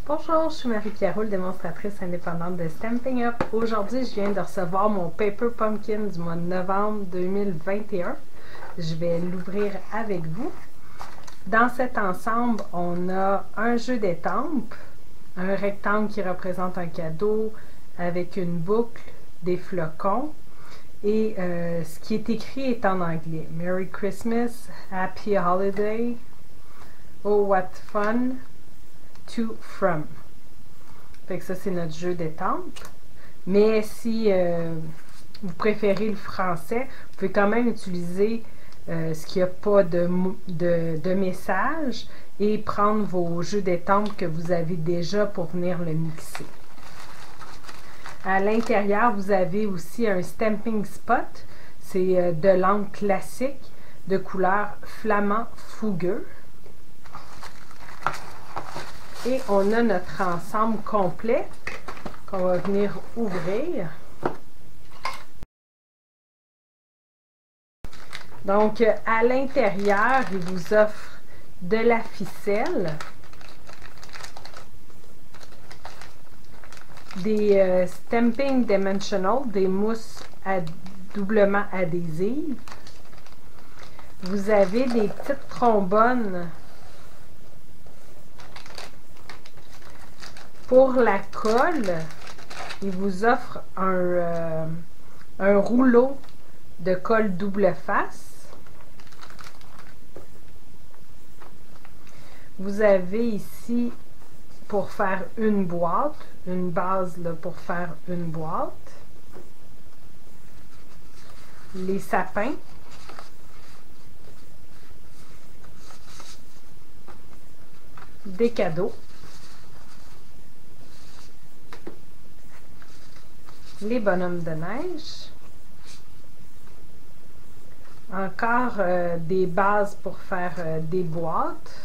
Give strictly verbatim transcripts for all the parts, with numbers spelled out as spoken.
Bonjour, je suis Marie-Pierre Roule, démonstratrice indépendante de Stampin' Up. Aujourd'hui, je viens de recevoir mon Paper Pumpkin du mois de novembre deux mille vingt et un. Je vais l'ouvrir avec vous. Dans cet ensemble, on a un jeu d'étampes, un rectangle qui représente un cadeau avec une boucle, des flocons. Et euh, ce qui est écrit est en anglais. Merry Christmas, Happy Holiday, Oh what fun, to from. Fait que ça, c'est notre jeu d'étampes. Mais si euh, vous préférez le français, vous pouvez quand même utiliser euh, ce qui n'a pas de, de, de message et prendre vos jeux d'étampes que vous avez déjà pour venir le mixer. À l'intérieur, vous avez aussi un stamping spot. C'est euh, de l'encre classique de couleur flamand fougueux. Et on a notre ensemble complet qu'on va venir ouvrir. Donc, à l'intérieur, il vous offre de la ficelle, des euh, Stamping Dimensional, des mousses à doublement adhésives. Vous avez des petites trombones pour la colle. Il vous offre un, euh, un rouleau de colle double face. Vous avez ici pour faire une boîte, une base là, pour faire une boîte. Les sapins. Des cadeaux. Les bonhommes de neige. Encore euh, des bases pour faire euh, des boîtes.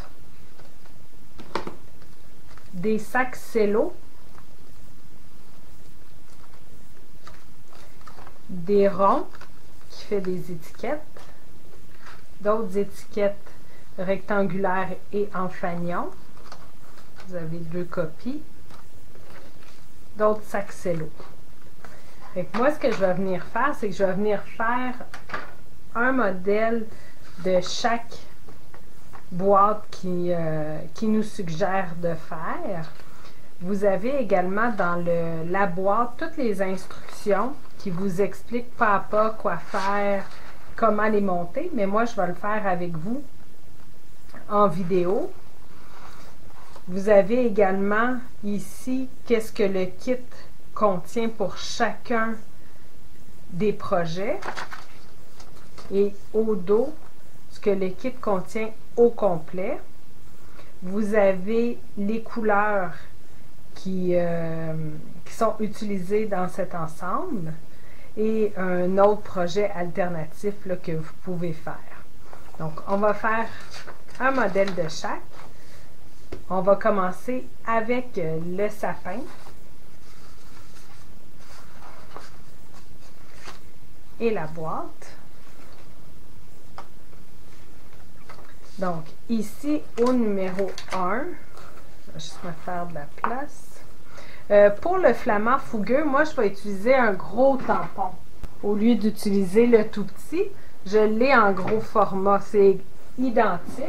Des sacs cello. Des ronds qui fait des étiquettes. D'autres étiquettes rectangulaires et en fanion. Vous avez deux copies. D'autres sacs cello. Fait que moi, ce que je vais venir faire, c'est que je vais venir faire un modèle de chaque boîte qui, euh, qui nous suggère de faire. Vous avez également dans le, la boîte toutes les instructions qui vous expliquent pas à pas quoi faire, comment les monter, mais moi, je vais le faire avec vous en vidéo. Vous avez également ici qu'est-ce que le kit contient pour chacun des projets et au dos ce que le kit contient au complet. Vous avez les couleurs qui, euh, qui sont utilisées dans cet ensemble et un autre projet alternatif là, que vous pouvez faire. Donc on va faire un modèle de chaque. On va commencer avec le sapin. Et la boîte. Donc, ici, au numéro un, je vais juste me faire de la place. Euh, pour le flamand fougueux, moi, je vais utiliser un gros tampon. Au lieu d'utiliser le tout petit, je l'ai en gros format. C'est identique.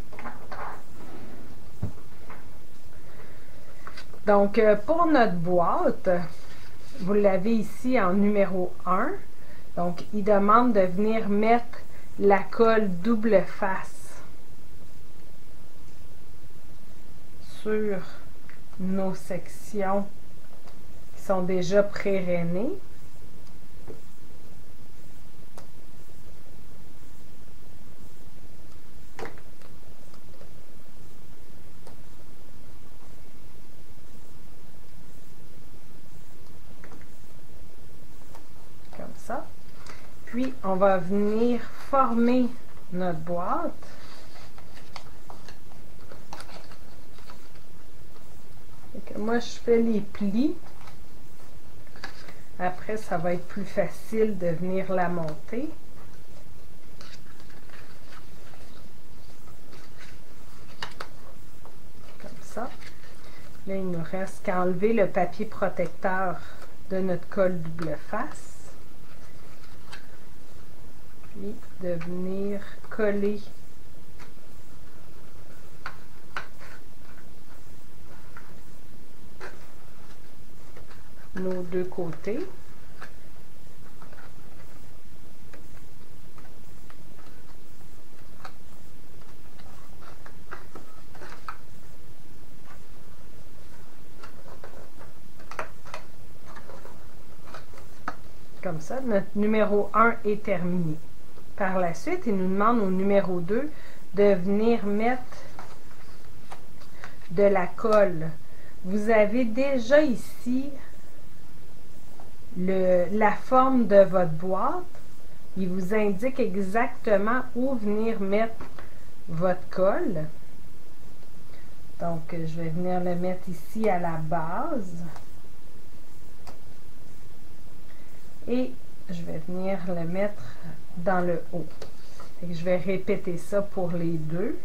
Donc, euh, pour notre boîte, vous l'avez ici en numéro un. Donc, il demande de venir mettre la colle double face sur nos sections qui sont déjà pré-rainées. Comme ça. Puis, on va venir former notre boîte. Donc, moi, je fais les plis. Après, ça va être plus facile de venir la monter. Comme ça. Là, il nous reste qu'à enlever le papier protecteur de notre colle double face. Puis de venir coller nos deux côtés. Comme ça, notre numéro un est terminé. Par la suite, il nous demande au numéro deux de venir mettre de la colle. Vous avez déjà ici le, la forme de votre boîte. Il vous indique exactement où venir mettre votre colle. Donc, je vais venir le mettre ici à la base. Et je vais venir le mettre dans le haut. Fait que je vais répéter ça pour les deux.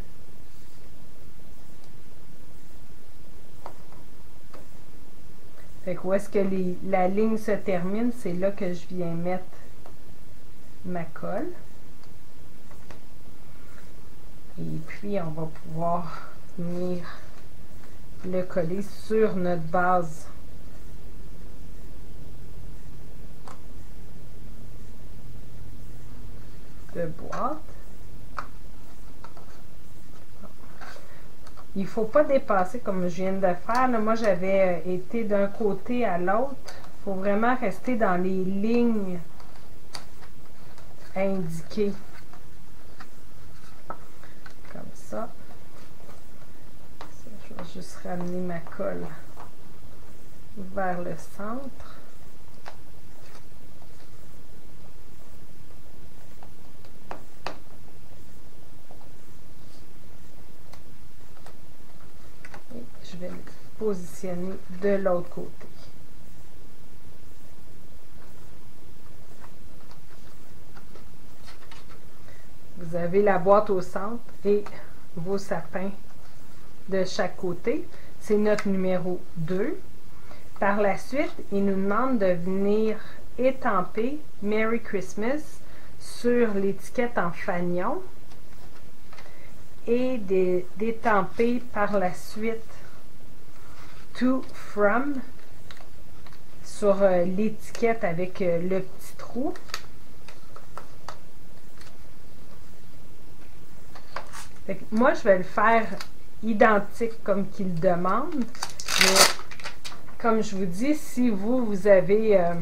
Fait que où est-ce que les, la ligne se termine, c'est là que je viens mettre ma colle. Et puis, on va pouvoir venir le coller sur notre base de boîte. Il ne faut pas dépasser comme je viens de faire. Là, moi, j'avais été d'un côté à l'autre. Il faut vraiment rester dans les lignes indiquées. Comme ça. ça. Je vais juste ramener ma colle vers le centre. Je vais le positionner de l'autre côté. Vous avez la boîte au centre et vos sapins de chaque côté. C'est notre numéro deux. Par la suite, il nous demande de venir étamper Merry Christmas sur l'étiquette en fanion et d'étamper par la suite To From sur euh, l'étiquette avec euh, le petit trou. Fait que moi, je vais le faire identique comme qu'il demande. Mais comme je vous dis, si vous, vous avez euh,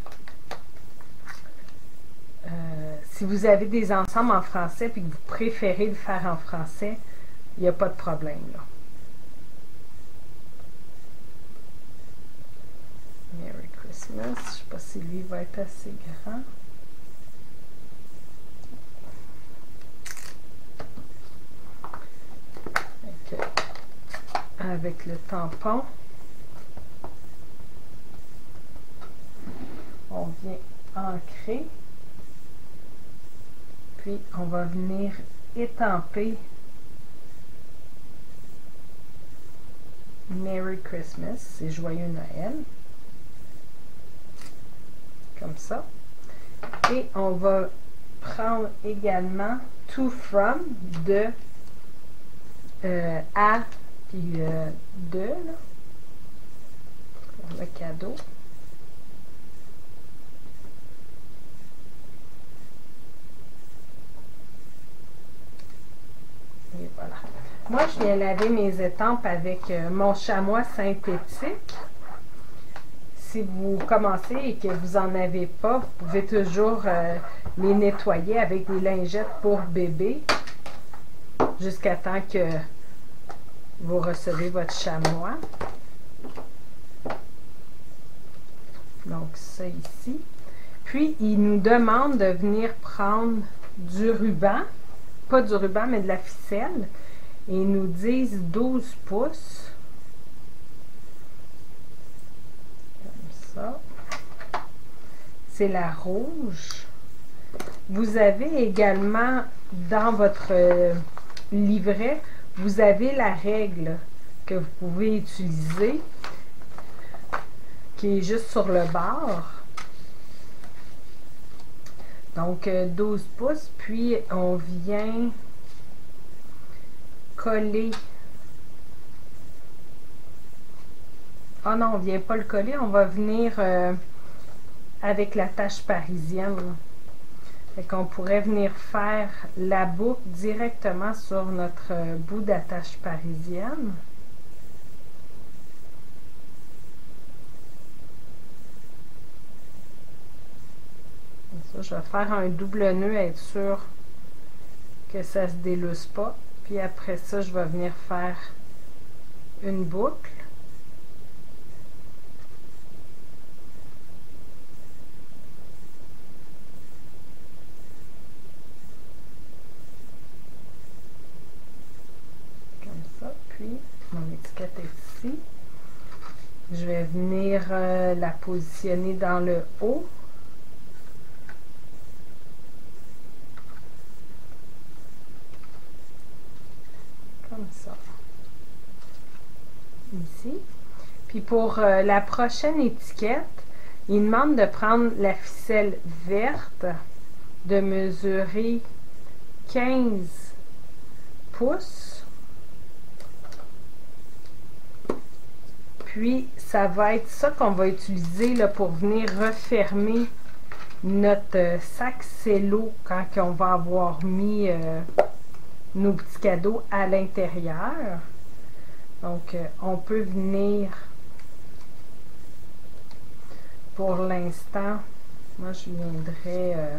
euh, si vous avez des ensembles en français et que vous préférez le faire en français, il n'y a pas de problème là. Merry Christmas. Je ne sais pas si lui va être assez grand. Okay. Avec le tampon, on vient ancrer. Puis, on va venir étamper Merry Christmas, c'est Joyeux Noël. Comme ça. Et on va prendre également To From de euh, à puis euh, de là, pour le cadeau. Et voilà. Moi, je viens laver mes étampes avec euh, mon chamois synthétique. Si vous commencez et que vous n'en avez pas, vous pouvez toujours euh, les nettoyer avec des lingettes pour bébé jusqu'à temps que vous recevez votre chamois. Donc, ça ici. Puis, il nous demande de venir prendre du ruban, pas du ruban, mais de la ficelle. Et ils nous disent douze pouces. Ça. C'est la rouge. Vous avez également dans votre euh, livret, vous avez la règle que que vous pouvez utiliser, qui est juste sur le bord. Donc douze pouces, puis on vient coller. Ah non, on ne vient pas le coller, on va venir euh, avec la tache parisienne. Fait qu'on pourrait venir faire la boucle directement sur notre euh, bout d'attache parisienne. Ça, je vais faire un double nœud, être sûr que ça ne se délousse pas. Puis après ça, je vais venir faire une boucle. Comme ça. Puis, mon étiquette est ici. Je vais venir euh, la positionner dans le haut. Comme ça. Ici. Puis pour euh, la prochaine étiquette, il demande de prendre la ficelle verte, de mesurer quinze pouces. Puis ça va être ça qu'on va utiliser là, pour venir refermer notre euh, sac cello quand on va avoir mis euh, nos petits cadeaux à l'intérieur. Donc, euh, on peut venir, pour l'instant, moi je viendrais, euh,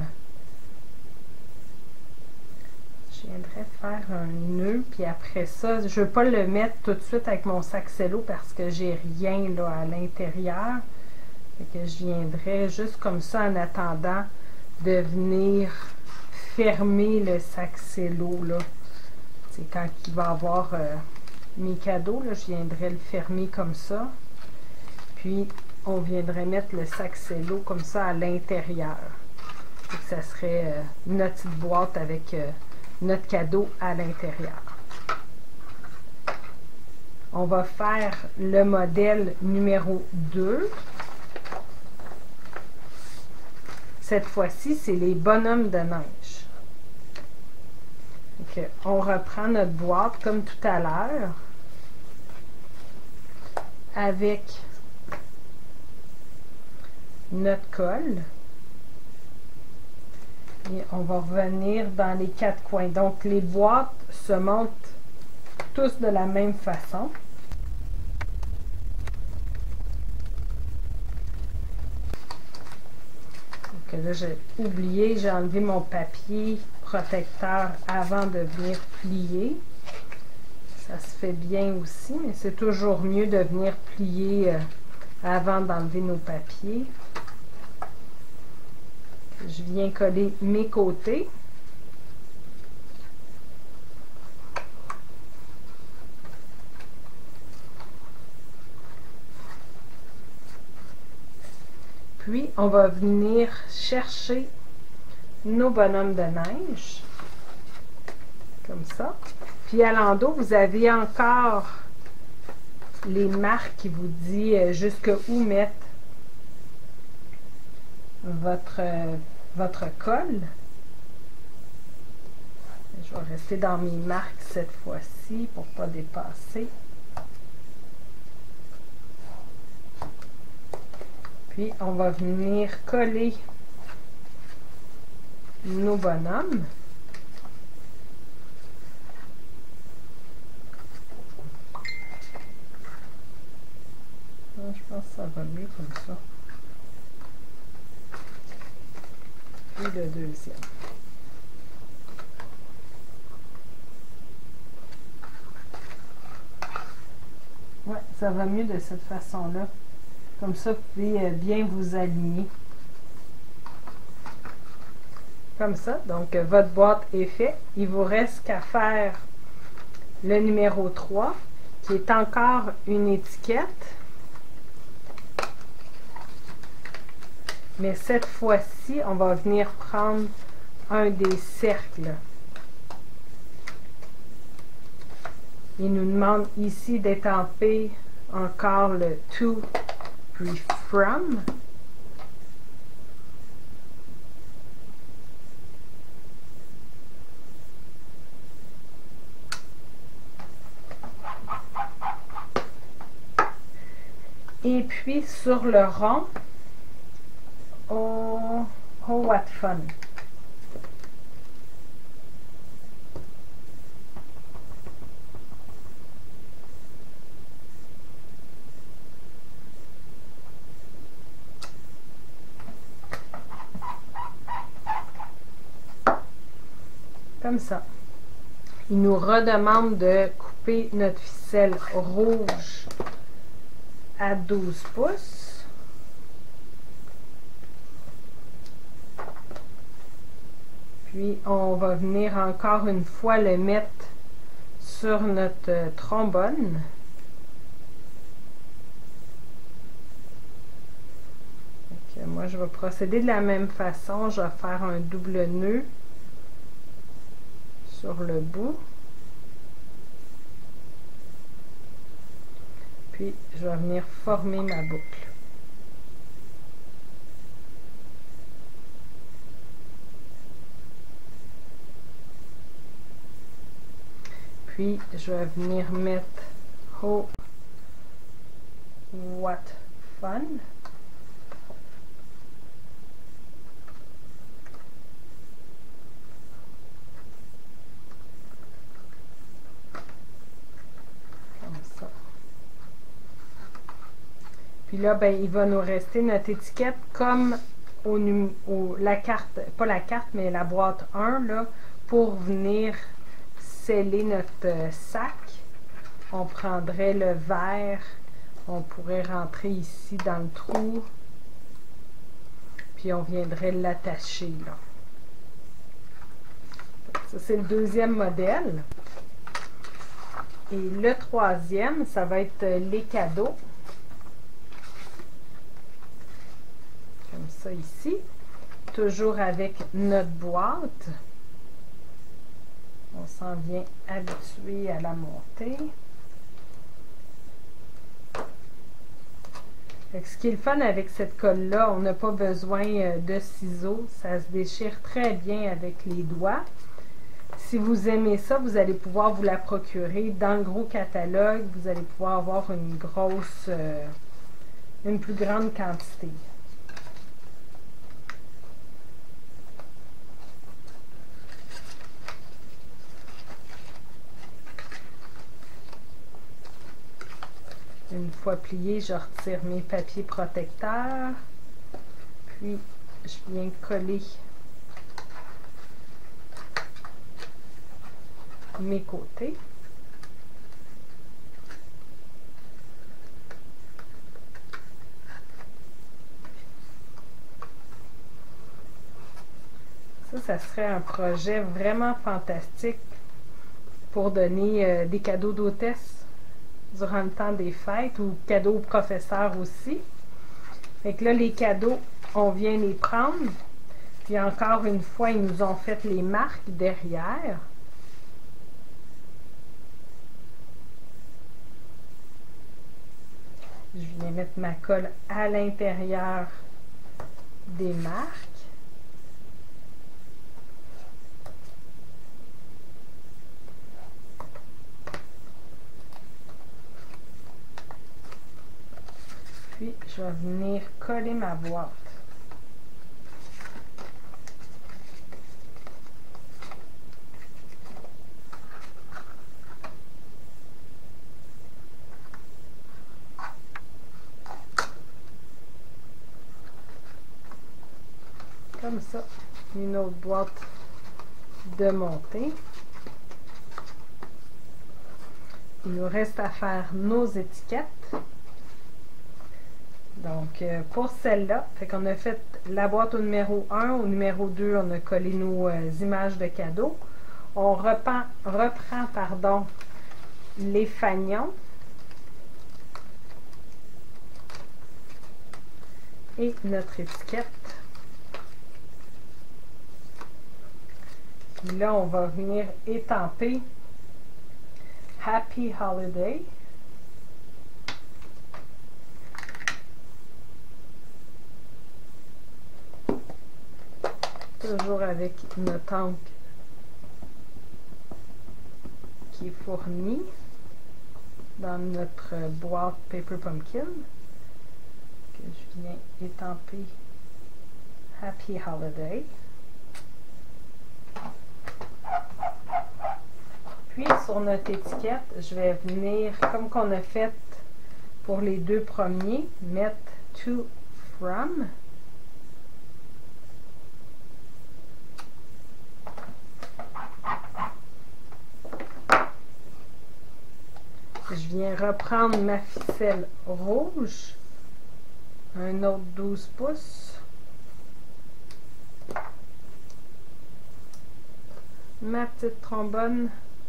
je viendrais faire un nœud, puis après ça, je ne veux pas le mettre tout de suite avec mon sac cello parce que j'ai rien là à l'intérieur. Fait que je viendrais juste comme ça en attendant de venir fermer le sac cello là. C'est quand il va avoir euh, mes cadeaux, là, je viendrais le fermer comme ça. Puis, on viendrait mettre le sac cello comme ça à l'intérieur. Ça serait euh, notre petite boîte avec euh, notre cadeau à l'intérieur. On va faire le modèle numéro deux. Cette fois-ci, c'est les bonhommes de neige. Donc, on reprend notre boîte comme tout à l'heure avec notre colle et on va revenir dans les quatre coins. Donc, les boîtes se montent tous de la même façon. Donc, là, j'ai oublié, j'ai enlevé mon papier protecteur avant de venir plier. Ça se fait bien aussi, mais c'est toujours mieux de venir plier euh, avant d'enlever nos papiers. Je viens coller mes côtés. Puis, on va venir chercher nos bonhommes de neige, comme ça. Puis, à l'endos, vous avez encore les marques qui vous disent jusqu'où mettre votre, euh, votre colle. Je vais rester dans mes marques cette fois-ci pour ne pas dépasser. Puis, on va venir coller nos bonhommes. Je pense que ça va mieux comme ça. Et le deuxième. Ouais, ça va mieux de cette façon-là. Comme ça, vous pouvez bien vous aligner. Comme ça. Donc, votre boîte est faite. Il vous reste qu'à faire le numéro trois, qui est encore une étiquette. Mais cette fois-ci, on va venir prendre un des cercles. Il nous demande ici d'étamper encore le to puis from. Et puis sur le rond, oh, oh what fun! Comme ça. Il nous redemande de couper notre ficelle rouge à douze pouces. Puis on va venir encore une fois le mettre sur notre trombone. Donc, moi je vais procéder de la même façon. Je vais faire un double nœud sur le bout. Puis je vais venir former ma boucle. Puis je vais venir mettre oh what fun. Puis là, ben, il va nous rester notre étiquette comme au, au, la carte, pas la carte, mais la boîte un, là, pour venir sceller notre sac. On prendrait le verre, on pourrait rentrer ici dans le trou, puis on viendrait l'attacher là. Ça, c'est le deuxième modèle. Et le troisième, ça va être les cadeaux. Comme ça ici, toujours avec notre boîte. On s'en vient habitué à la montée. Fait ce qui est le fun avec cette colle-là, on n'a pas besoin de ciseaux. Ça se déchire très bien avec les doigts. Si vous aimez ça, vous allez pouvoir vous la procurer dans le gros catalogue. Vous allez pouvoir avoir une grosse, euh, une plus grande quantité. Une fois plié, je retire mes papiers protecteurs. Puis, je viens coller mes côtés. Ça, ça serait un projet vraiment fantastique pour donner euh, des cadeaux d'hôtesse durant le temps des fêtes ou cadeaux aux professeurs aussi. Fait que là, les cadeaux, on vient les prendre. Puis encore une fois, ils nous ont fait les marques derrière. Je viens mettre ma colle à l'intérieur des marques. Puis, je vais venir coller ma boîte. Comme ça, une autre boîte de montée. Il nous reste à faire nos étiquettes. Donc, euh, pour celle-là, fait qu'on a fait la boîte au numéro un. Au numéro deux, on a collé nos euh, images de cadeaux. On reprend, reprend pardon, les fanions. Et notre étiquette. Puis là, on va venir étamper Happy Holiday. Toujours avec notre encre qui est fournie dans notre boîte Paper Pumpkin que je viens étamper Happy Holiday. Puis sur notre étiquette, je vais venir, comme qu'on a fait pour les deux premiers, mettre To From. Je viens reprendre ma ficelle rouge, un autre douze pouces, ma petite trombone,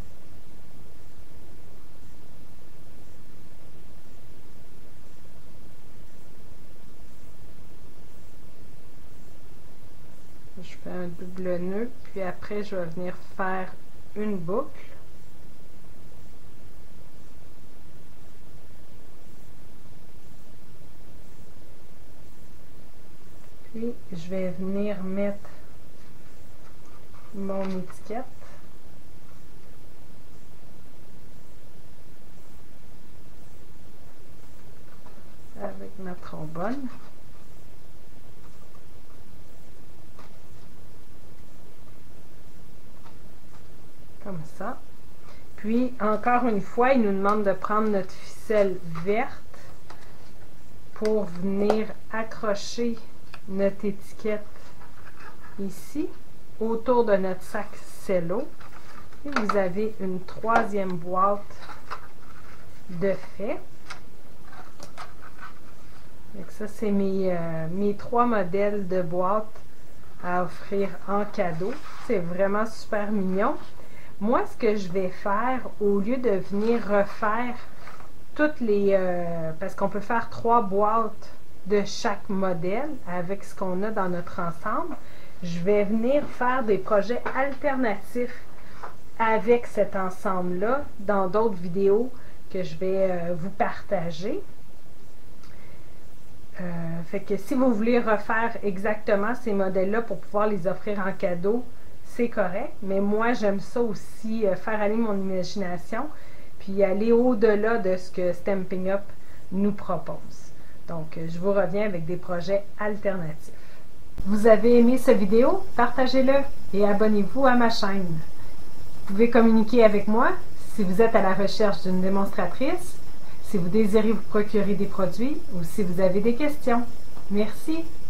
je fais un double nœud, puis après je vais venir faire une boucle. Puis je vais venir mettre mon étiquette. Avec ma trombone. Comme ça. Puis, encore une fois, il nous demande de prendre notre ficelle verte pour venir accrocher notre étiquette ici autour de notre sac cello. Et vous avez une troisième boîte de fait. Donc ça, c'est mes, euh, mes trois modèles de boîtes à offrir en cadeau. C'est vraiment super mignon. Moi, ce que je vais faire, au lieu de venir refaire toutes les... Euh, parce qu'on peut faire trois boîtes de chaque modèle avec ce qu'on a dans notre ensemble, je vais venir faire des projets alternatifs avec cet ensemble-là dans d'autres vidéos que je vais euh, vous partager. Euh, fait que si vous voulez refaire exactement ces modèles-là pour pouvoir les offrir en cadeau, c'est correct, mais moi j'aime ça aussi, euh, faire aller mon imagination, puis aller au-delà de ce que Stampin' Up nous propose. Donc, je vous reviens avec des projets alternatifs. Vous avez aimé cette vidéo? Partagez-le et abonnez-vous à ma chaîne. Vous pouvez communiquer avec moi si vous êtes à la recherche d'une démonstratrice, si vous désirez vous procurer des produits ou si vous avez des questions. Merci!